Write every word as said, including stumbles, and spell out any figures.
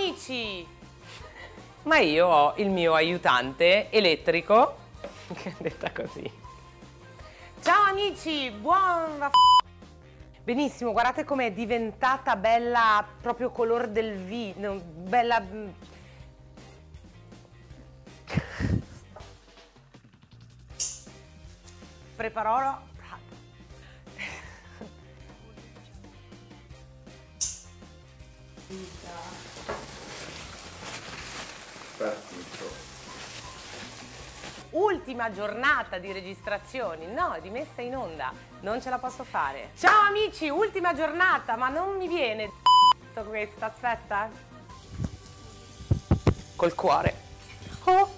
amici! Ma io ho il mio aiutante elettrico, che è detta così. Ciao amici, buon va benissimo, guardate com'è diventata bella, proprio color del vino, bella... Preparò... Partito. Ultima giornata di registrazioni, no, di messa in onda, non ce la posso fare. Ciao amici, ultima giornata, ma non mi viene questa, aspetta. Col cuore. Oh.